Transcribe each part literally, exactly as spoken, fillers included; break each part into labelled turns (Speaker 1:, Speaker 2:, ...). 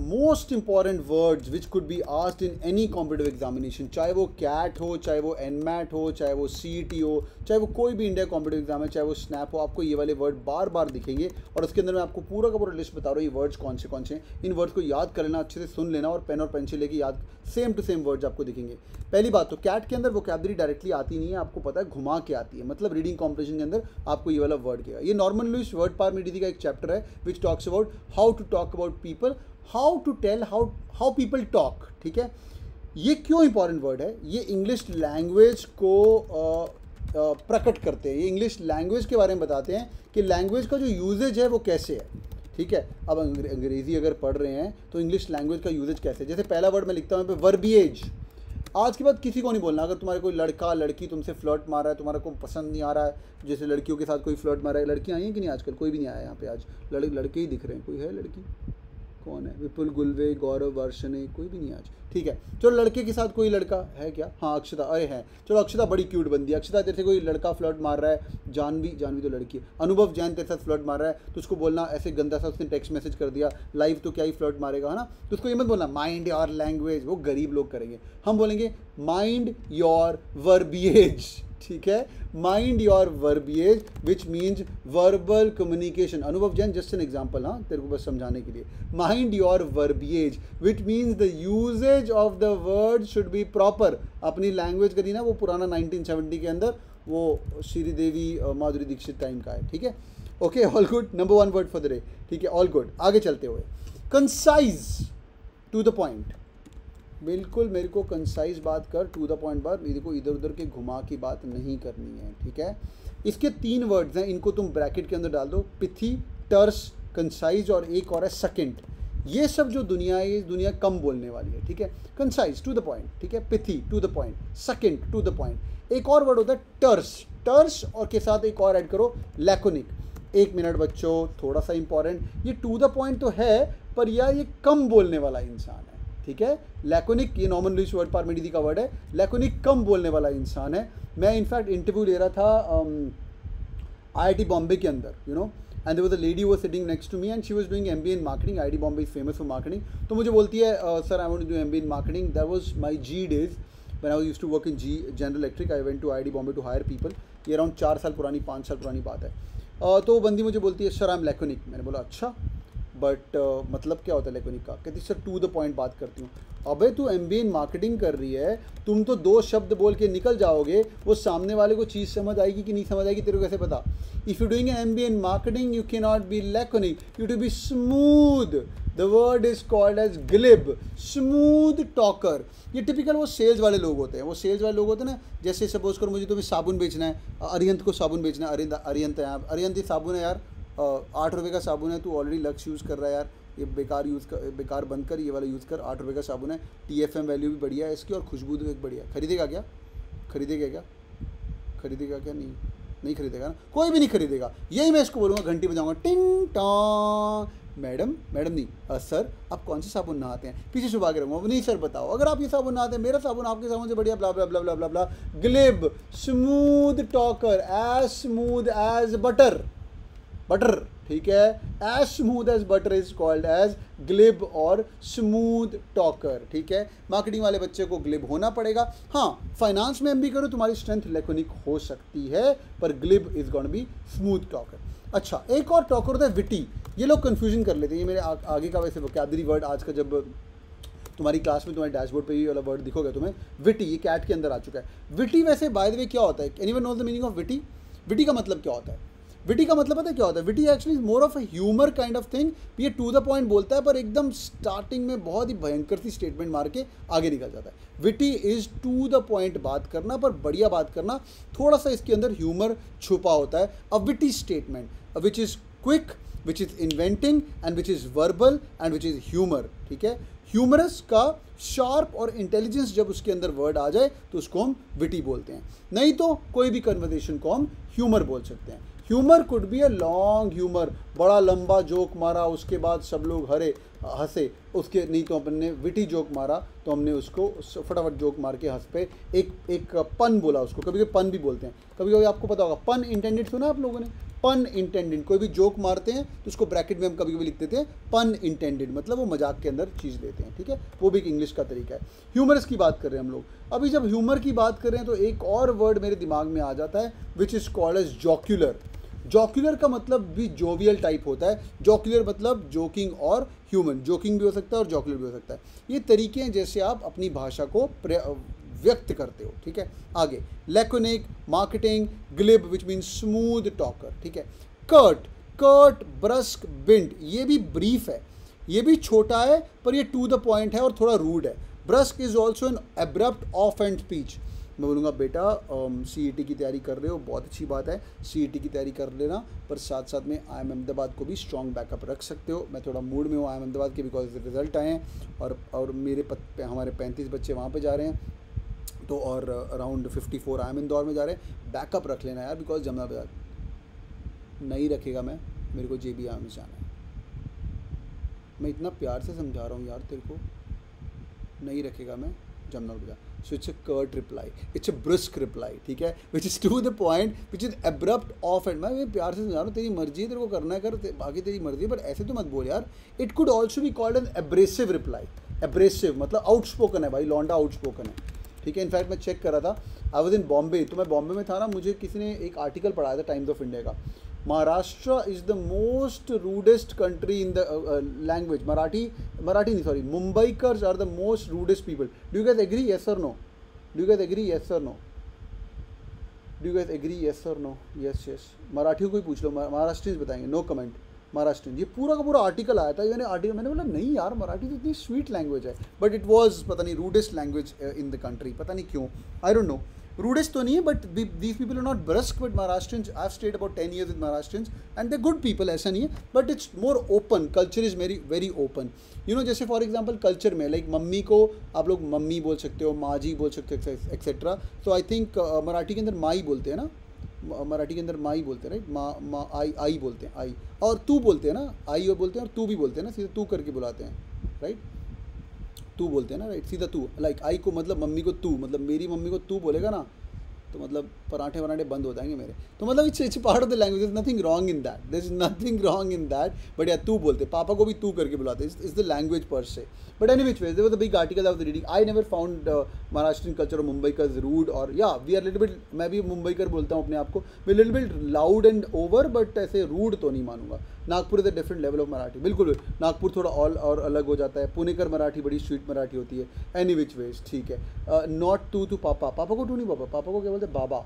Speaker 1: Most important words which could be asked in any competitive examination, चाहे वो cat हो, चाहे वो एनमैट हो, चाहे वो सीईटी हो, चाहे वो कोई भी इंडिया कॉम्पिटिटिव एग्जाम है, चाहे वो स्नैप हो, आपको ये वाले वर्ड बार बार दिखेंगे और उसके अंदर मैं आपको पूरा का पूरा लिस्ट बता रहा हूँ ये वर्ड्स कौन से कौन से हैं। इन वर्ड्स को याद कर लेना, अच्छे से सुन लेना और पेन और पेंसिल लेके याद, सेम टू सेम वर्ड्स आपको दिखेंगे। पहली बात तो कैट के अंदर वोकैबुलरी डायरेक्टली आती नहीं है, आपको पता है घुमा के आती है, मतलब रीडिंग कॉम्पिटिशन के अंदर आपको ये वाला वर्ड किया। ये Norman Lewis word power made easy का एक चैप्टर है which talks about how to talk about people, how to tell how how people talk. ठीक है, ये क्यों इंपॉर्टेंट वर्ड है? ये इंग्लिश लैंग्वेज को प्रकट करते हैं, ये इंग्लिश लैंग्वेज के बारे में बताते हैं कि लैंग्वेज का जो यूजेज है वो कैसे है। ठीक है, अब अंग्रेज़ी अगर पढ़ रहे हैं तो इंग्लिश लैंग्वेज का यूजेज कैसे है। जैसे पहला वर्ड मैं लिखता हूँ यहाँ पे वर्बिएज। आज के बाद किसी को नहीं बोलना, अगर तुम्हारे कोई लड़का लड़की तुमसे फ्लर्ट मार रहा है, तुम्हारा को पसंद नहीं आ रहा है, जैसे लड़कियों के साथ कोई फ्लर्ट मार रहा है, लड़कियाँ आई हैं कि नहीं आजकल? कोई भी नहीं आया यहाँ पे आज, लड़के लड़के ही दिख रहे हैं। कोई है लड़की? कौन है? विपुल, गुलवे, गौरव, वर्षने, कोई भी नहीं आज। ठीक है, चलो लड़के के साथ कोई लड़का है क्या? हाँ अक्षता, अरे है, चलो अक्षता बड़ी क्यूट बंदी है। अक्षता तेरे से कोई लड़का फ्लर्ट मार रहा है, जानवी, जानवी तो लड़की है, अनुभव जैन तेरे साथ फ्लर्ट मार रहा है, तो उसको बोलना ऐसे गंदा सा, उसने टेक्स्ट मैसेज कर दिया लाइव, तो क्या ही फ्लर्ट मारेगा, है ना? तो उसको ये मत बोलना माइंड योर लैंग्वेज, वो गरीब लोग करेंगे। हम बोलेंगे माइंड योर वर्बिएज। ठीक है, mind your verbiage which means verbal communication. Anubhav Jain just an example, हाँ तेरे को बस समझाने के लिए। Mind your verbiage which means the usages of the word should be proper. अपनी लैंग्वेज करी ना, वो पुराना नाइनटीन सेवेंटी के अंदर वो श्रीदेवी माधुरी दीक्षित टाइम का है। ठीक है, okay, all good. Number one word for the day. ठीक है, ऑल गुड। आगे चलते हुए, कंसाइज, टू द पॉइंट। बिल्कुल मेरे को कंसाइज बात कर, टू द पॉइंट बात, मेरे को इधर उधर के घुमा की बात नहीं करनी है। ठीक है, इसके तीन वर्ड्स हैं, इनको तुम ब्रैकेट के अंदर डाल दो, पिथी, टर्स, कंसाइज और एक और है सेकेंड। ये सब जो दुनिया है, ये दुनिया कम बोलने वाली है। ठीक है, कंसाइज टू द पॉइंट, ठीक है, pithy to the point, second to the point. एक और वर्ड होता है टर्स, टर्स और के साथ एक और ऐड करो लैकोनिक। एक मिनट बच्चों, थोड़ा सा इंपॉर्टेंट, ये टू द पॉइंट तो है पर यार ये कम बोलने वाला इंसान है। ठीक है, लैकोनिक, ये Norman Lewis word power made easy का वर्ड है। लैकोनिक कम बोलने वाला इंसान है। मैं इनफैक्ट इंटरव्यू ले रहा था आई आई टी बॉम्बे के अंदर, you know, and there was a lady was sitting next to me and she was doing MBA in marketing. I I T Bombay is famous for marketing. तो मुझे बोलती है sir I want to do MBA in marketing. That was my G days when I used to work in G General Electric. I went to I I T Bombay to hire people. ये around चार साल पुरानी, पाँच साल पुरानी बात है। uh, तो बंदी मुझे बोलती है सर आई एम लैकोनिक। मैंने बोला अच्छा, बट uh, मतलब क्या होता है लैकोनिक का? कहती सर टू द पॉइंट बात करती हूँ। अबे तू एमबीए इन मार्केटिंग कर रही है, तुम तो दो शब्द बोल के निकल जाओगे, वो सामने वाले को चीज़ समझ आएगी कि नहीं समझ आएगी तेरे को कैसे पता? If you doing an MBA in marketing you can not be laconic, you to be smooth. The word is called as glib, smooth talker. ये टिपिकल वो सेल्स वाले लोग होते हैं, वो सेल्स वाले लोग होते हैं ना, जैसे सपोज करो मुझे तुम्हें साबुन बेचना है, अरियंत को साबुन बेचना है, अरियंत अरियंत है यहाँ, अरियंत ये साबुन है यार, आठ रुपये का साबुन है, तू ऑलरेडी लक्स यूज़ कर रहा है यार, ये बेकार यूज़ कर, बेकार बंद कर, ये वाला यूज़ कर, आठ रुपये का साबुन है, टी एफ एम वैल्यू भी बढ़िया है इसकी और खुशबू भी बढ़िया है। खरीदेगा क्या? खरीदेगा क्या? खरीदेगा क्या? नहीं नहीं खरीदेगा ना, कोई भी नहीं खरीदेगा। यही मैं इसको बोलूँगा, घंटी बजाऊँगा, टिंग टॉन्ग। मैडम, मैडम नहीं सर, आप कौन से साबुन नहाते हैं? पीछे छुपा के रहूँगा, नहीं सर बताओ, अगर आप ये साबुन नहाते हैं, मेरा साबुन आपके साबुन से बढ़िया, blah blah blah blah blah blah. Glib, smooth talker, as smooth as butter, butter. ठीक है, as smooth as butter is called as glib और स्मूथ टॉकर। ठीक है, मार्केटिंग वाले बच्चे को ग्लिब होना पड़ेगा। हाँ, फाइनेंस में एमबी करो, तुम्हारी स्ट्रेंथ लैकोनिक हो सकती है, पर glib is gonna be smooth talker. अच्छा, एक और टॉकर होता है विटी। ये लोग कंफ्यूजन कर लेते हैं, ये मेरे आ, आगे का वैसे वोकैबुलरी वर्ड आज का, जब तुम्हारी क्लास में तुम्हारे डैशबोर्ड पे ये वाला वर्ड दिखोगे तुम्हें, विटी, ये कैट के अंदर आ चुका है। विटी वैसे बाय द वे क्या होता है? Anyone knows the meaning of witty? Witty का मतलब क्या होता है? विटी का मतलब पता है क्या होता है? Witty actually more of a humour kind of thing. ये टू द पॉइंट बोलता है पर एकदम स्टार्टिंग में बहुत ही भयंकर सी स्टेटमेंट मार के आगे निकल जाता है। Witty is to the point बात करना, पर बढ़िया बात करना, थोड़ा सा इसके अंदर ह्यूमर छुपा होता है। A witty statement which is quick, which is inventing and which is verbal and which is humour. ठीक है, ह्यूमरस का शार्प और इंटेलिजेंस जब उसके अंदर वर्ड आ जाए तो उसको हम विटी बोलते हैं, नहीं तो कोई भी कन्वर्सेशन को हम ह्यूमर बोल सकते हैं। Humour could be a long humour, बड़ा लंबा जोक मारा, उसके बाद सब लोग हरे हंसे, उसके नहीं तो अपन ने विटी जोक मारा तो हमने उसको फटाफट जोक मार के हंस पे, एक एक पन बोला उसको, कभी कभी पन भी बोलते हैं, कभी कभी आपको पता होगा पन इंटेंडेड सुना आप लोगों ने, पन इंटेंडेड, कोई भी जोक मारते हैं तो उसको ब्रैकेट में हम कभी कभी लिख देते हैं पन इंटेंडेड, मतलब वो मजाक के अंदर चीज़ लेते हैं, ठीक है, वो भी एक इंग्लिश का तरीका है। ह्यूमरस की बात कर रहे हैं हम लोग। अभी जब ह्यूमर की बात कर रहे हैं तो एक और वर्ड मेरे दिमाग में आ जाता है which is called as jocular. Jocular का मतलब भी जोवियल टाइप होता है। जॉक्यूलर मतलब जोकिंग और ह्यूमन, जोकिंग भी हो सकता है और जॉक्यूलर भी हो सकता है। ये तरीके हैं जैसे आप अपनी भाषा को व्यक्त करते हो, ठीक है। आगे laconic, marketing, glib which mean smooth talker, ठीक है। कर्ट, कर्ट, ब्रस्क, बिंड, ये भी ब्रीफ है, ये भी छोटा है पर ये टू द पॉइंट है और थोड़ा रूड है। Brusque is also an abrupt of end speech. मैं बोलूँगा बेटा सी ई टी की तैयारी कर रहे हो, बहुत अच्छी बात है, सी ई टी की तैयारी कर लेना, पर साथ साथ में आई एम अहमदाबाद को भी स्ट्रॉन्ग बैकअप रख सकते हो। मैं थोड़ा मूड में हूँ आई एम अहमदाबाद के, बिकॉज रिजल्ट आए हैं और और मेरे पत, हमारे पैंतीस बच्चे वहाँ पे जा रहे हैं, तो और around fifty four I am Indore में जा रहे हैं। बैकअप रख लेना यार, बिकॉज जमुना बाजार नहीं रखेगा मैं, मेरे को जे बी आई में जाना है। मैं इतना प्यार से समझा रहा हूँ यार तेरे को, नहीं रखेगा मैं Jamuna Bazar. So it's a curt reply, it's a brisk reply, ठीक है, which is to the point, which is abrupt of end. मैं प्यार से समझा रहा हूँ, तेरी मर्जी है, तेरे को करना है कर, बाकी तेरी मर्जी है, पर ऐसे तो मत बोल यार। It could also be called an abrasive reply. Abrasive मतलब आउटस्पोकन है भाई, लौंडा आउटस्पोकन है, ठीक है। इनफैक्ट मैं चेक कर रहा था, आई वॉज इन बॉम्बे, तो मैं बॉम्बे में था ना, मुझे किसी ने एक आर्टिकल पढ़ाया था टाइम्स ऑफ इंडिया का, Maharashtra is the most rudest country in the language. Marathi Marathi नहीं sorry Mumbaikars are the most rudest people. Do you guys agree yes or no? Do you guys agree yes or no? Do you guys agree yes or no? Yes yes, मराठियों को ही पूछ लो, महाराष्ट्रियंस बताएंगे, no comment Maharashtrian. ये पूरा का पूरा article आया था, मैंने आर्टिकल मैंने बोला नहीं यार मराठी तो इतनी स्वीट लैंग्वेज है, बट इट वाज पता नहीं rudest language in the country, पता नहीं क्यों, आई डोंट नो। रूडेस्ट तो नहीं है, but these people are not brusque, but Maharashtrians, I have stayed about ten years with Maharashtrians and they good people, ऐसा नहीं है, but it's more open, culture is very very open, you know. जैसे for example culture में like mummy को आप लोग mummy बोल सकते हो, माँ जी बोल सकते हो etcetera. So I think Marathi के अंदर माँ ही बोलते हैं ना, मराठी के अंदर माँ ही बोलते हैं, राइट, माँ माँ आई आई बोलते हैं, आई, और तू बोलते हैं ना, आई और बोलते हैं और तू भी बोलते हैं ना, सीधा तू करके बुलाते हैं, राइट, तू बोलते हैं ना, राइट, सीधा तू, लाइक आई को मतलब मम्मी को तू, मतलब मेरी मम्मी को तू बोलेगा ना तो मतलब पराठे वराठे बंद हो जाएंगे मेरे, तो मतलब it's it's part of the language, there is nothing wrong in that, there is nothing wrong in that, but या तू बोलते, पापा को भी तू करके बुलाते, इट्स द लैंग्वेज पर से। But any which ways there was a big article I was reading, I never found Maharashtrian culture और मुंबई का रूड, और या वी आर लिटिल बिट, मैं भी मुंबई कर बोलता हूँ अपने आप को, we little bit loud and over, but ऐसे रूड तो नहीं मानूंगा। Nagpur is a different level of Marathi, बिल्कुल नागपुर थोड़ा ऑल और अलग हो जाता है, पुणेकर मराठी बड़ी स्वीट मराठी होती है। एनी विच वेज ठीक है, नॉट टू टू पापा, पापा को टू नहीं, पापा पापा को क्या बोलते हैं, बाबा,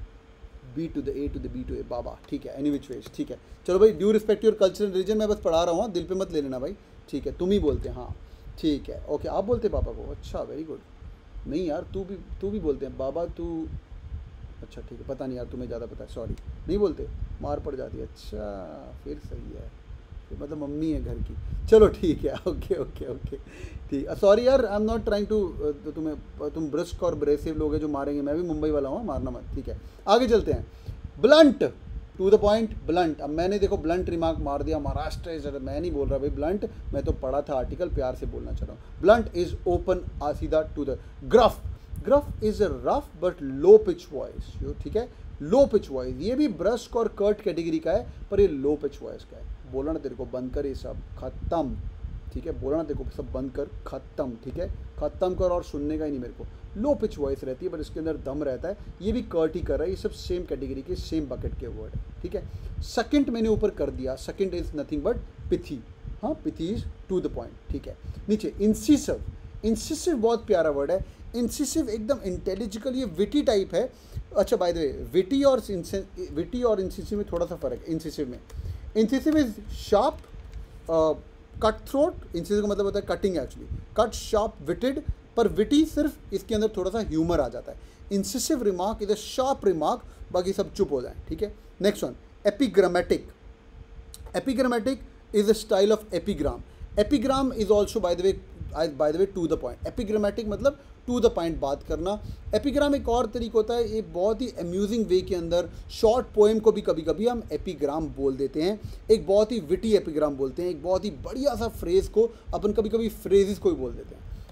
Speaker 1: B to the A to the B to A, बाबा, ठीक है। एनी विच वेज ठीक है, चलो भाई, due respect your culture and religion, मैं बस पढ़ा रहा हूँ, दिल पे मत ले लेना भाई, ठीक है। तुम ही बोलते हैं, हाँ ठीक है, ओके, आप बोलते हैं पापा को, अच्छा वेरी गुड। नहीं यार तू भी तू भी बोलते हैं बाबा, तू, अच्छा ठीक है, पता नहीं यार, तुम्हें ज़्यादा पता है, सॉरी, नहीं बोलते, मार पड़ जाती है, अच्छा फिर सही है, फिर मतलब मम्मी है घर की, चलो ठीक है, ओके ओके ओके ठीक, सॉरी यार, I am not trying to, तुम्हें तुम ब्रस्क और ब्रेसिव लोग हैं जो मारेंगे, मैं भी मुंबई वाला हूँ, मारना मत, ठीक है। आगे चलते हैं, blunt, to the point, blunt. अब मैंने देखो ब्लंट रिमार्क मार दिया, महाराष्ट्र इज, मैं नहीं बोल रहा भाई ब्लंट, मैं तो पढ़ा था आर्टिकल, प्यार से बोलना चाह रहा हूँ। ब्लंट इज ओपन, सीधा to the, gruff, gruff is a rough but low pitch voice, ठीक है, लो पिच वॉइस, ये भी ब्रस्क और कर्ट कैटेगरी का है, पर ये लो पिच वॉइस का है। बोला ना तेरे को बंद कर ये सब, खत्म, ठीक है, बोला ना तेरे को सब बंद कर, खत्म, ठीक है, खत्म कर, और सुनने का ही नहीं मेरे को। लो पिच वॉइस रहती है, पर इसके अंदर दम रहता है, ये भी कर्ट ही कर रहा है, ये सब सेम कैटेगरी के, सेम बकेट के वर्ड है, ठीक है। सेकंड मैंने ऊपर कर दिया, second is nothing but pithy, हाँ pithy is to the point, ठीक है। नीचे इंसिसिव, इंसिसिव बहुत प्यारा वर्ड है, इंसिसिव एकदम इंटेलिजिकल, ये विटी टाइप है। अच्छा बाय द वे, विटी और विटी और इंसिसिव में थोड़ा सा फर्क है। इंसिसिव में, incisive is sharp, cut throat, incisive का मतलब होता है cutting, actually cut, sharp, witted, पर विटी सिर्फ इसके अंदर थोड़ा सा ह्यूमर आ जाता है। Incisive remark is a sharp remark, बाकी सब चुप हो जाए, ठीक है। Next one, epigrammatic, epigrammatic is a style of epigram, epigram is also bye the way by the way to the point, epigrammatic मतलब टू द पॉइंट बात करना। एपिग्राम एक और तरीका होता है, ये बहुत ही अम्यूजिंग वे के अंदर शॉर्ट पोएम को भी कभी कभी हम एपिग्राम बोल देते हैं, एक बहुत ही विटी एपिग्राम बोलते हैं, एक बहुत ही बढ़िया सा फ्रेज को अपन कभी कभी फ्रेजेस को भी बोल देते हैं।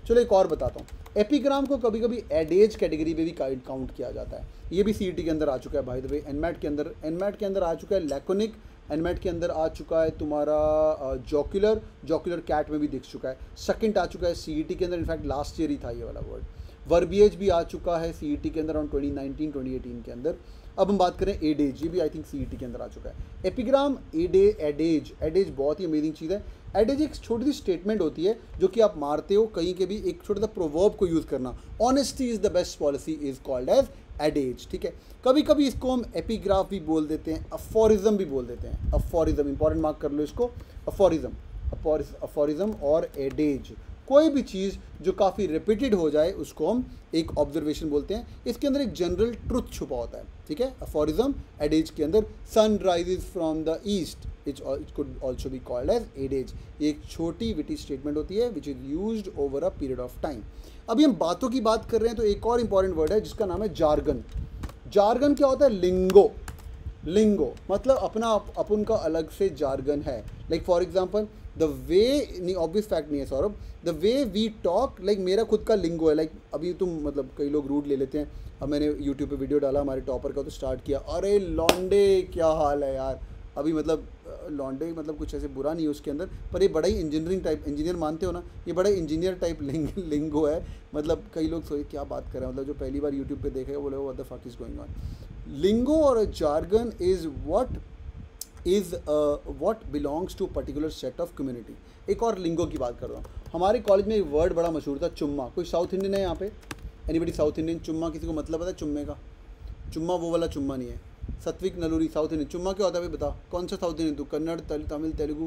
Speaker 1: चलो एक और बताता हूँ, एपिग्राम को कभी कभी एडेज कैटेगरी में भी काउंट किया जाता है, ये भी सीईटी के अंदर आ चुका है भाई द वे। एनमैट के अंदर एनमैट के अंदर आ चुका है लैकोनिक, एनमैट के अंदर आ चुका है तुम्हारा जॉक्यूलर, जॉक्यूलर कैट में भी दिख चुका है। सेकंड आ चुका है सीईटी के अंदर, इनफैक्ट लास्ट ईयर ही था ये वाला वर्ड। वर्बिएज भी आ चुका है सीईटी के अंदर on twenty nineteen twenty eighteen के अंदर। अब हम बात करें एडेज, ये भी आई थिंक सीईटी के अंदर आ चुका है। एपिग्राम, एडे एडेज एडेज बहुत ही अमेजिंग चीज़ है। एडेज एक छोटी सी स्टेटमेंट होती है जो कि आप मारते हो कहीं के भी, एक छोटा सा प्रोवर्ब को यूज़ करना। Honesty is the best policy is called as adages, ठीक है। कभी कभी इसको हम एपिग्राफ भी बोल देते हैं, अफोरिज्म भी बोल देते हैं। अफोरिज्म इंपॉर्टेंट मार्क कर लो इसको, अफोरिज्म अफोरिज्म और एडेज, कोई भी चीज़ जो काफ़ी रिपीटेड हो जाए उसको हम एक ऑब्जर्वेशन बोलते हैं। इसके अंदर एक जनरल ट्रुथ छुपा होता है, ठीक है। अफोरिज्म एडेज के अंदर sun rises from the east, it could also be called as adages. एक छोटी विटी स्टेटमेंट होती है which is used over a period of time. अभी हम बातों की बात कर रहे हैं तो एक और इंपॉर्टेंट वर्ड है जिसका नाम है जार्गन। जार्गन क्या होता है? लिंगो। लिंगो मतलब अपना अपन का अलग से जार्गन है। Like for example the way, नहीं ऑब्वियस फैक्ट नहीं है Saurabh, the way we talk, like मेरा खुद का लिंगो है। लाइक अभी तुम मतलब कई लोग रूट ले लेते हैं। अब मैंने यूट्यूब पे वीडियो डाला हमारे टॉपर का तो स्टार्ट किया, अरे लॉन्डे क्या हाल है यार। अभी मतलब लॉन्डे मतलब कुछ ऐसे बुरा नहीं है उसके अंदर, पर ये बड़ा ही इंजीनियरिंग टाइप, इंजीनियर मानते हो ना, ये बड़ा इंजीनियर टाइप लिंग लिंगो है। मतलब कई लोग सोचे क्या बात कर रहे हैं, मतलब जो पहली बार यूट्यूब पे देखेगा बोले what the fuck is going on. Lingo और jargon is what is what belongs to particular set of community. एक और लिंगो की बात कर रहा हूँ। हमारे कॉलेज में एक वर्ड बड़ा मशहूर था, चुम्मा। कोई साउथ इंडियन है यहाँ पे? Anybody south Indian? चुम्मा किसी को मतलब पता है चुम्मे का? चुम्मा वो वाला चुम्मा नहीं है। Satvik Naluri south Indian. चुम्मा क्या होता है भाई बता, कौन सा साउथ इंडियन तू? कन्नड़, तमिल, तेलुगु?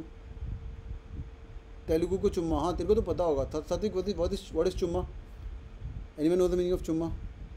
Speaker 1: तेलुगु को चुम्मा, हाँ तेरे को तो पता होगा। Satvik what is what is चुम्मा? Anyone know the meaning of चुम्मा?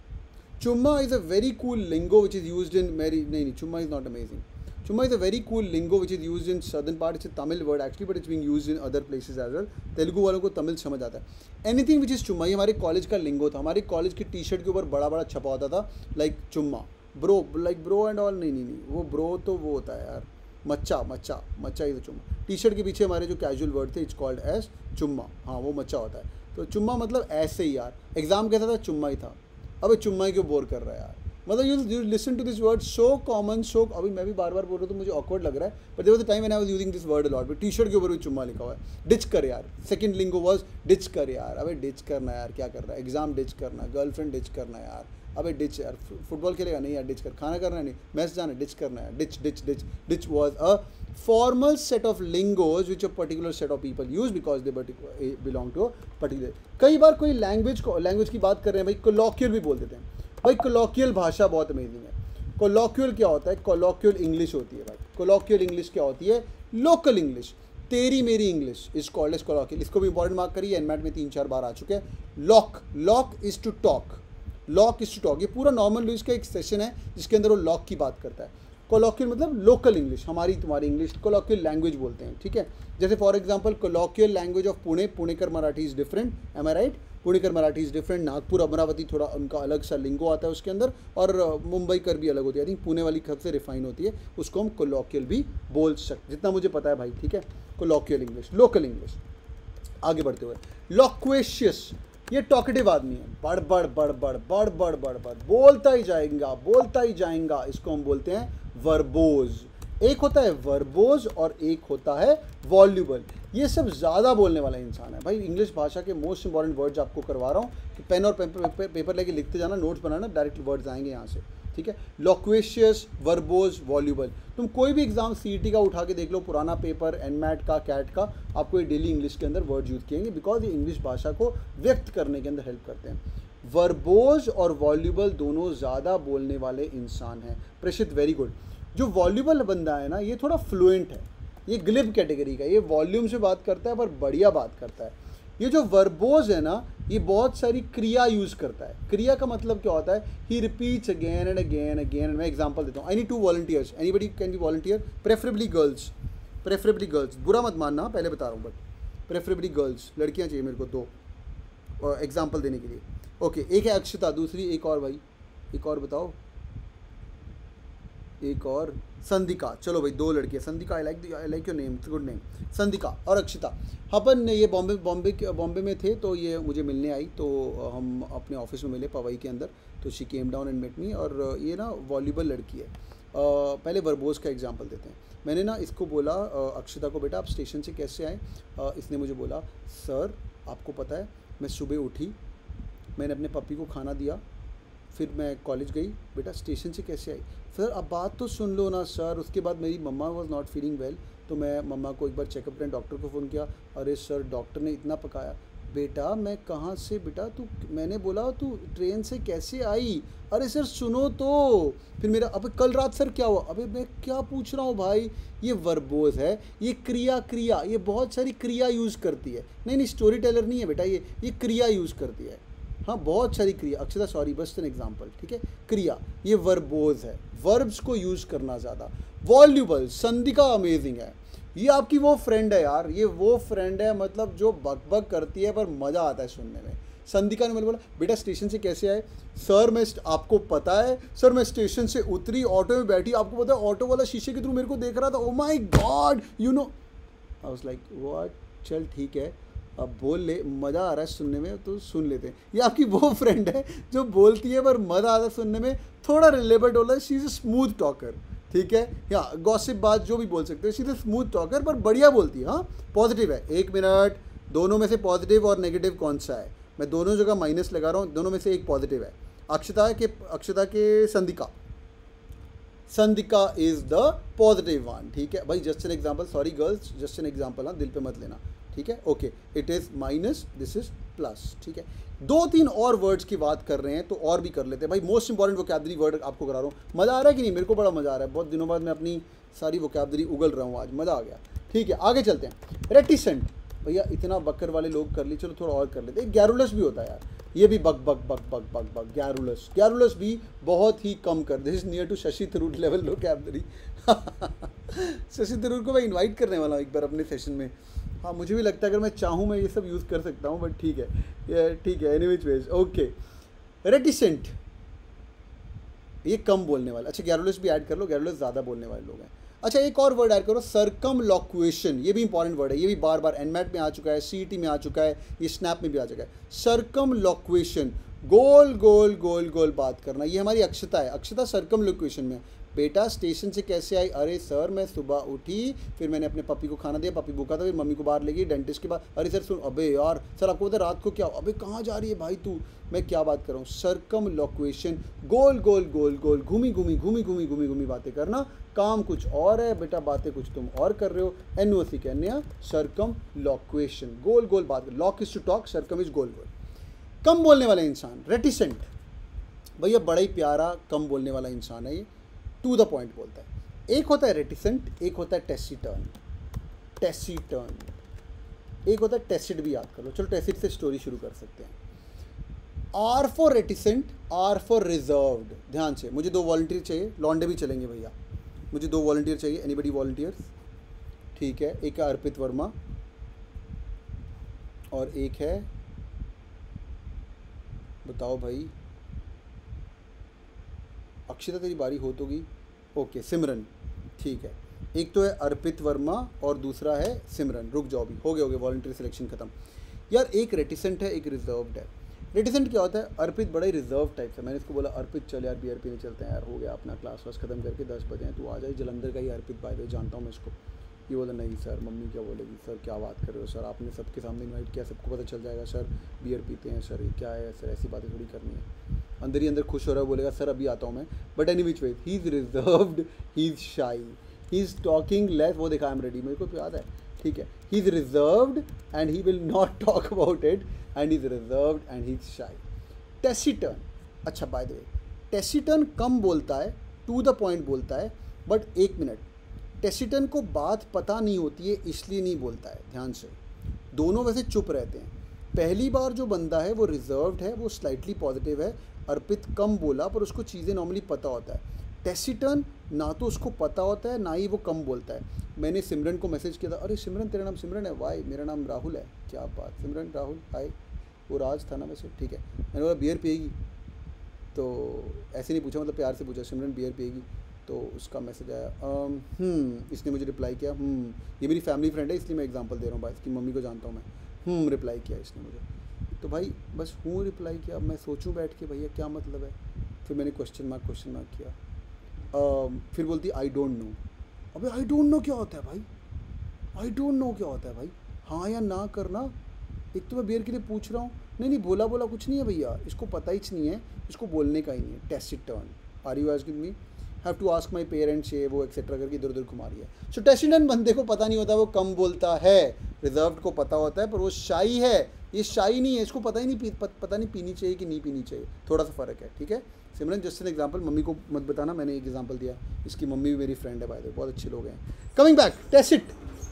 Speaker 1: चुम्मा is a very cool lingo which is used in मेरी, नहीं नहीं चुम्मा is not amazing. Chumma is a very cool lingo which is used in southern part. It's a Tamil word actually, but it's being used in other places as well. Telugu वालों को तमिल समझ आता है। Anything which is चुम्मा, ये हमारे college का लिंगो था। हमारे कॉलेज की टी शर्ट के ऊपर बड़ा बड़ा छपा होता था लाइक चुम्मा, bro, like bro and all. नहीं नहीं नहीं वो ब्रो तो वो होता है यार, मच्चा, मच्चा मच्चा इज चुम्मा। टी शर्ट के पीछे हमारे जो कैजुअल वर्ड थे इट्स कॉल्ड एज चुम्मा, हाँ वो मच्चा होता है। तो चुम्मा मतलब ऐसे ही यार, एग्जाम कैसा था? चुम्मा ही था। अबे चुम्मा ही क्यों बोर कर रहा है यार, मतलब you you listen to this word so common, so अभी मैं भी बार बार बोल रहा हूँ तो मुझे ऑकवर्ड लग रहा है, but there was a time when I was using this word a lot. But T shirt के ऊपर भी चुम्मा लिखा हुआ है। डिच कर यार, सेकंड लिंगो वाज डिच कर यार। अबे डिच करना यार, क्या कर रहा है? एग्जाम डिच करना, गर्लफ्रेंड डिच करना यार। अबे डिच यार, फुटबॉल खेलेगा नहीं यार डिच कर, खाना करना नहीं, मैच जाना डिच करना यार, ditch ditch ditch ditch was a formal set of lingos which a particular set of people use because they belong to a particular। कई बार कोई लैंग्वेज को लैंग्वेज की बात कर रहे हैं भाई, कोलॉक्यूल भी बोल देते हैं भाई। कोलॉक्यूल भाषा बहुत अमेजिंग है। कोलॉक्यूल क्या होता है? कोलॉक्यूल इंग्लिश होती है भाई। कोलॉक्यूल इंग्लिश क्या होती है? लोकल इंग्लिश, तेरी मेरी English is called as colloquial. इसको भी इंपॉर्टेंट मार्क करिए, एनमैट में तीन चार बार आ चुके हैं। Loq, loq is to talk, loq is to talk, ये पूरा नॉर्मल लैंग्वेज का एक सेशन है जिसके अंदर वो लॉक की बात करता है। कोलॉक्यूल मतलब लोकल इंग्लिश, हमारी तुम्हारी इंग्लिश, कोलॉक्यूल लैंग्वेज बोलते हैं, ठीक है। जैसे for example colloquial language of Pune, पुणेकर Marathi is different, am I right? पुणेकर मराठी इज़ डिफरेंट। नागपुर, अमरावती थोड़ा उनका अलग सा लिंगो आता है उसके अंदर, और मुंबई कर भी अलग होती है। आई थिंक पुणे वाली सबसे रिफाइन होती है, उसको हम कोलॉक्यूल भी बोल सकते, जितना मुझे पता है भाई, ठीक है। Colloquial English, local English. आगे बढ़ते हुए लॉक्वेशियस, ये टॉकेटिव आदमी है, बड़ बड़ बड़ बड़ बड़ बड़ बड़ बड़ बोलता ही जाएगा, बोलता ही जाएगा, इसको हम बोलते हैं वर्बोज। एक होता है वर्बोज और एक होता है वॉल्यूबल। ये सब ज़्यादा बोलने वाला इंसान है भाई। इंग्लिश भाषा के मोस्ट इंपॉर्टेंट वर्ड्स आपको करवा रहा हूँ कि पेन और पेपर पेपर, पेपर लेके लिखते जाना, नोट्स बनाना, डायरेक्ट वर्ड्स आएंगे यहाँ से, ठीक है। Loquacious, verbose, voluble. तुम कोई भी एग्जाम सीईटी का उठा के देख लो, पुराना पेपर, एनमैट का, कैट का, आपको ये डेली इंग्लिश के अंदर वर्ड यूज़ किएंगे बिकॉज ये इंग्लिश भाषा को व्यक्त करने के अंदर हेल्प करते हैं। वर्बोज और वॉल्यूबल दोनों ज़्यादा बोलने वाले इंसान हैं। प्रेषित, वेरी गुड। जो वॉल्यूबल बंदा है ना, ये थोड़ा फ्लुएंट है, ये ग्लिब कैटेगरी का, ये वॉल्यूम से बात करता है पर बढ़िया बात करता है। ये जो वर्बोज है ना, ये बहुत सारी क्रिया यूज़ करता है। क्रिया का मतलब क्या होता है? He repeats again and again again. मैं एग्जांपल देता हूँ। I need two volunteers, anybody can be volunteer, preferably girls, preferably girls, बुरा मत मानना, पहले बता रहा हूँ, बट प्रेफरेबली गर्ल्स, लड़कियाँ चाहिए मेरे को दो एग्जाम्पल देने के लिए। ओके, एक है अक्षता, दूसरी एक और भाई, एक और बताओ। एक और संदिका, चलो भाई दो लड़कियाँ, Sandika, I like I like your name, it's good name, Sandika और अक्षिता। अपन ये बॉम्बे बॉम्बे बॉम्बे में थे, तो ये मुझे मिलने आई, तो हम अपने ऑफिस में मिले पवई के अंदर, तो she came down and met me. और ये ना वॉलीबॉल लड़की है। uh, पहले वर्बोस का एग्जांपल देते हैं। मैंने ना इसको बोला, uh, अक्षिता को, बेटा आप स्टेशन से कैसे आए? uh, इसने मुझे बोला, सर आपको पता है मैं सुबह उठी, मैंने अपने पप्पी को खाना दिया, फिर मैं कॉलेज गई। बेटा स्टेशन से कैसे आई? सर अब बात तो सुन लो ना सर। उसके बाद मेरी मम्मा वाज नॉट फीलिंग वेल, तो मैं मम्मा को एक बार चेकअप करने डॉक्टर को फ़ोन किया। अरे सर डॉक्टर ने इतना पकाया। बेटा मैं कहाँ से, बेटा तू, मैंने बोला तू ट्रेन से कैसे आई? अरे सर सुनो तो। फिर मेरा, अबे कल रात सर क्या हुआ? अबे मैं क्या पूछ रहा हूँ भाई, ये वर्बोज है, ये क्रिया क्रिया ये बहुत सारी क्रिया यूज़ करती है। नहीं नहीं स्टोरी टेलर नहीं है बेटा, ये ये क्रिया यूज़ करती है। हाँ बहुत सारी क्रिया। अक्षता सॉरी बस एन एग्जाम्पल, ठीक है। क्रिया ये वर्बोज है, वर्ब्स को यूज़ करना ज़्यादा। वॉल्यूबल, संदिका अमेजिंग है। ये आपकी वो फ्रेंड है यार, ये वो फ्रेंड है मतलब जो बक बक करती है पर मज़ा आता है सुनने में। संदिका ने मुझे बोला, बेटा स्टेशन से कैसे आए? सर मैं, आपको पता है सर मैं स्टेशन से उतरी, ऑटो में बैठी, आपको पता है ऑटो वाला शीशे के थ्रू मेरे को देख रहा था। Oh my god you know. I was like what, चल ठीक है अब बोल ले, मज़ा आ रहा है सुनने में तो सुन लेते हैं। ये आपकी वो फ्रेंड है जो बोलती है पर मज़ा आता है सुनने में, थोड़ा रिलेबल होता है। She is a smooth talker, ठीक है, या गॉसिप बात जो भी बोल सकते हो। She is a smooth talker पर बढ़िया बोलती है। हाँ पॉजिटिव है। एक मिनट, दोनों में से पॉजिटिव और नेगेटिव कौन सा है? मैं दोनों जगह माइनस लगा रहा हूँ, दोनों में से एक पॉजिटिव है। अक्षता के अक्षता के Sandika, Sandika is the positive one, ठीक है भाई। Just an example, sorry girls, just an example, हाँ दिल पे मत लेना, ठीक है। Okay it is minus, this is plus, ठीक है। दो तीन और वर्ड्स की बात कर रहे हैं तो और भी कर लेते हैं भाई। मोस्ट इंपॉर्टेंट वोकैबलरी वर्ड आपको करा रहा हूँ। मज़ा आ रहा है कि नहीं? मेरे को बड़ा मज़ा आ रहा है, बहुत दिनों बाद मैं अपनी सारी वोकैबलरी उगल रहा हूँ, आज मज़ा आ गया, ठीक है। आगे चलते हैं। रेटिसेंट, भैया इतना बकर वाले लोग कर ली, चलो थोड़ा और कर लेते हैं। गैरुलस भी होता है यार, ये भी बक बक बक बक बक बक गैरुलस, गैरुलस भी बहुत ही कम कर। This is near to Shashi Tharoor level vocabulary. Shashi Tharoor को मैं इनवाइट करने वाला हूँ एक बार अपने सेशन में। हाँ मुझे भी लगता है अगर मैं चाहूँ मैं ये सब यूज़ कर सकता हूँ, बट ठीक है, ये ठीक है। Anyways veg, okay. रेटिसेंट, ये कम बोलने वाला। अच्छा गैरुलस भी ऐड कर लो, गैरुलस ज़्यादा बोलने वाले लोग हैं। अच्छा एक और वर्ड ऐड करो, सर्कमलोक्वेशन, ये भी इंपॉर्टेंट वर्ड है, ये भी बार बार एनमैट में आ चुका है, सीईटी में आ चुका है, ये स्नैप में भी आ चुका है। सर्कमलोक्वेशन, गोल गोल गोल गोल बात करना, ये हमारी अक्षता है। अक्षता सर्कमलोक्वेशन में। बेटा स्टेशन से कैसे आई? अरे सर मैं सुबह उठी, फिर मैंने अपने पपी को खाना दिया, पपी भूखा था, फिर मम्मी को बाहर ले गई डेंटिस्ट के बाद। अरे सर सुन, अबे यार सर आपको पता रात को क्या, अबे कहाँ जा रही है भाई तू? मैं क्या बात कर रहा हूँ? सर्कमलोक्वेशन, गोल गोल गोल गोल, घूमी घूमी घूमी घूमी घूमी घूमी बातें करना। काम कुछ और है बेटा, बातें कुछ तुम और कर रहे हो। एन ओ सी कहने हैं सर्कमलोक्वेशन, गोल गोल बात। Loq is to talk, circum is गोल गोल। कम बोलने वाला इंसान, रेटिसेंट, भैया बड़ा ही प्यारा कम बोलने वाला इंसान है ये, टू द पॉइंट बोलता है। एक होता है रेटिसेंट, एक होता है टेसिटर्न। टेसिटर्न, एक होता है टेसिड, भी याद कर लो। चलो टेसिड से स्टोरी शुरू कर सकते हैं। R for reticent, R for reserved. ध्यान से, मुझे दो वॉलंटियर चाहिए, लॉन्डे भी चलेंगे भैया, मुझे दो वॉलंटियर चाहिए। Anybody volunteers? ठीक है, एक है अर्पित वर्मा और एक है, बताओ भाई, अक्षिता तेरी बारी हो तो गई। ओके सिमरन, ठीक है। एक तो है अर्पित वर्मा और दूसरा है सिमरन। रुक जाओ, भी हो गए हो गए वॉलंटियर सिलेक्शन खत्म। यार एक रेटिसेंट है, एक रिजर्व्ड है। रेटिसेंट क्या होता है? अर्पित बड़ा ही रिजर्व टाइप से। मैंने इसको बोला अर्पित चल यार बियर पीने चलते हैं यार, हो गया अपना क्लास वास खत्म करके दस बजे हैं, तू आ जाए। जलंधर का ही अर्पित, बाय द वे जानता हूँ मैं इसको। ये बोला नहीं सर, मम्मी क्या बोलेगी सर, क्या बात कर रहे हो सर, आपने सबके सामने इन्वाइट किया, सबको पता चल जाएगा सर बियर पीते हैं सर, ये क्या है सर, ऐसी बातें थोड़ी करनी है। अंदर ही अंदर खुश हो रहा है, बोलेगा सर अभी आता हूँ मैं। But any which way, he is reserved, he is shy, he is talking less. वो देखा आई एम रेडी, मेरे को याद है, ठीक है। He is reserved and he will not talk about it, and he is reserved and he is shy. Taciturn, अच्छा by the way, taciturn कम बोलता है, टू द पॉइंट बोलता है, बट एक मिनट, टेसिटर्न को बात पता नहीं होती है इसलिए नहीं बोलता है। ध्यान से, दोनों वैसे चुप रहते हैं। पहली बार जो बंदा है वो रिजर्व्ड है, वो स्लाइटली पॉजिटिव है। अर्पित कम बोला पर उसको चीज़ें नॉर्मली पता होता है। टेसिटर्न ना तो उसको पता होता है ना ही वो कम बोलता है। मैंने सिमरन को मैसेज किया था, अरे सिमरन तेरा नाम सिमरन है? वाई, मेरा नाम राहुल है। क्या बात, सिमरन राहुल हाय, वो राज था ना वैसे, ठीक है। मैंने बोला बियर पिएगी, तो ऐसे नहीं पूछा, मतलब प्यार से पूछा, सिमरन बियर पिएगी? तो उसका मैसेज आया, हम्म इसने मुझे रिप्लाई किया, हम्म ये मेरी फैमिली फ्रेंड है इसलिए मैं एग्जांपल दे रहा हूँ भाई, इसकी मम्मी को जानता हूँ मैं, हम्म रिप्लाई किया इसने मुझे। तो भाई बस हूँ रिप्लाई किया, अब मैं सोचूं बैठ के भैया क्या मतलब है। फिर मैंने क्वेश्चन मार्क क्वेश्चन मार्क किया। uh, फिर बोलती आई डोंट नो। अबे आई डोंट नो क्या होता है भाई, आई डोंट नो क्या होता है भाई, हाँ या ना करना। एक तो मैं बेर के लिए पूछ रहा हूँ, नहीं नहीं बोला बोला कुछ नहीं है भैया, इसको पता ही नहीं है, इसको बोलने का ही नहीं है। Taciturn, are you asking me, have to ask my parents, ये वो एक्सेट्रा करके इधर उधर घुमा रही है। सो टेसिट टर्न बंदे को पता नहीं होता, वो कम बोलता है। रिजर्व्ड को पता होता है पर वो शाई है, ये शाई नहीं है, इसको पता ही नहीं पी, पता नहीं पीनी चाहिए कि नहीं पीनी चाहिए, थोड़ा सा फ़र्क है। ठीक है सिमरन, जस्ट एन एग्जाम्पल, मम्मी को मत बताना, मैंने एक एग्जाम्पल दिया, इसकी मम्मी भी मेरी फ्रेंड है बाय द वे, बहुत अच्छे लोग हैं। Coming back, tacit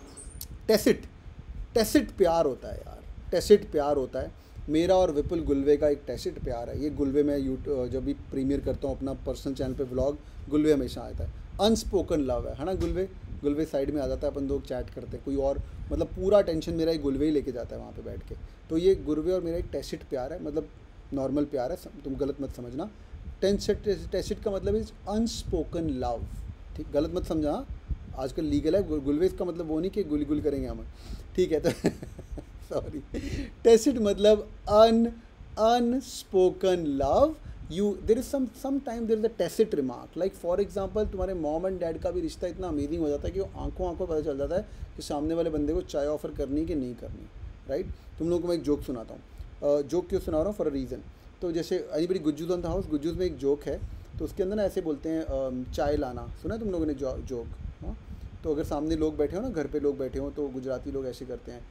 Speaker 1: tacit tacit प्यार होता है यार, टेसिट प्यार होता है। मेरा और विपुल गुलवे का एक टेसिट प्यार है। ये गुलवे मैं यूट्यूब जब भी प्रीमियर करता हूँ अपना पर्सनल चैनल पे व्लॉग, गुलवे हमेशा आता है। अनस्पोकन लव है है ना गुलवे, गुलवे साइड में आ जाता है, अपन लोग चैट करते हैं, कोई और मतलब पूरा टेंशन मेरा एक गुलवे ही लेके जाता है वहाँ पे बैठ के। तो ये गुलवे और मेरा एक टेसिट प्यार है, मतलब नॉर्मल प्यार है, तुम गलत मत समझना। टेंसिट टेसिट का मतलब इज अनस्पोकन लव, ठीक, गलत मत समझा, आजकल लीगल है। गुलवे का मतलब वो नहीं कि गुल गुल करेंगे हम, ठीक है। तो सॉरी, टेसिट मतलब un unspoken love. You there is some some time there is a tacit remark, like for example तुम्हारे मॉम एंड डैड का भी रिश्ता इतना अमेजिंग हो जाता है कि वो आंखों आंखों पता चल जाता है कि सामने वाले बंदे को चाय ऑफर करनी कि नहीं करनी, राइट। तुम लोगों को मैं एक जोक सुनाता हूँ, जोक क्यों सुना रहा हूँ, फॉर अ रीज़न। तो जैसे anybody Gujjus on the house, Gujjus में एक जोक है, तो उसके अंदर ना ऐसे बोलते हैं चाय लाना, सुना है तुम लोगों ने जो जोक, हाँ। तो अगर सामने लोग बैठे हो ना, घर पे लोग बैठे हो, तो गुजराती लोग ऐसे करते हैं,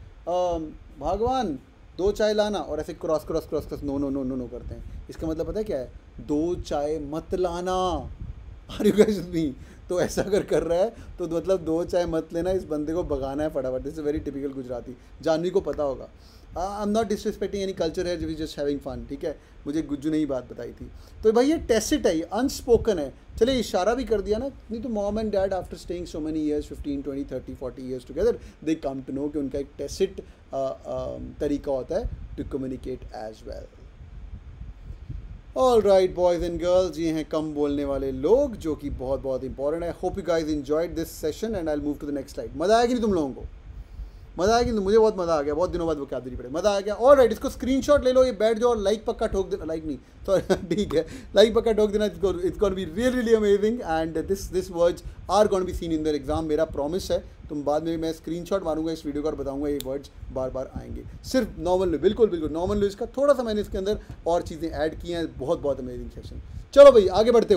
Speaker 1: भगवान दो चाय लाना, और ऐसे cross cross cross cross no no no no no करते हैं। इसका मतलब पता है क्या है, दो चाय मत लाना, are you guys with me. तो ऐसा अगर कर रहा है तो मतलब दो चाय मत लेना, इस बंदे को भगाना है फटाफट। This is very typical Gujarati, Janhvi को पता होगा। I am not disrespecting any culture है, जस्ट हैविंग फन, ठीक है। मुझे गुज्जू ने ही बात बताई थी। तो भाई ये टेसिट है, ये अनस्पोकन है। चलिए इशारा भी कर दिया ना, नहीं तो mom and dad after staying so many years, fifteen twenty thirty forty years together, they come to know कि उनका एक टेसिट तरीका होता है to communicate as well. All right boys and girls, ये हैं कम बोलने वाले लोग, जो कि बहुत बहुत इंपॉर्टेंट है। Hope you guys enjoyed this session and I will move to the next slide. मज़ा आएगी नहीं तुम लोगों को, मज़ा आएगी, तो मुझे बहुत मज़ा आ गया, बहुत दिनों बाद वो क्या देनी पड़े, मज़ा आ गया। ऑल राइट, इसको स्क्रीनशॉट ले लो, ये बैठ जाओ और लाइक पक्का ठोक देना, लाइक नहीं सॉरी ठीक है, लाइक पक्का ठोक देना। It's gonna be really really amazing and this this words are gonna be seen in the exam, मेरा प्रॉमिस है। तुम बाद में मैं स्क्रीनशॉट मारूंगा इस वीडियो का और बताऊंगा ये वर्ड्स बार बार आएंगे। सिर्फ नॉर्मल लो, बिल्कुल बिल्कुल नॉर्मल लो, इसका थोड़ा सा मैंने इसके अंदर और चीज़ें ऐड की हैं। बहुत बहुत अमेजिंग सेशन। चलो भाई आगे बढ़ते हो।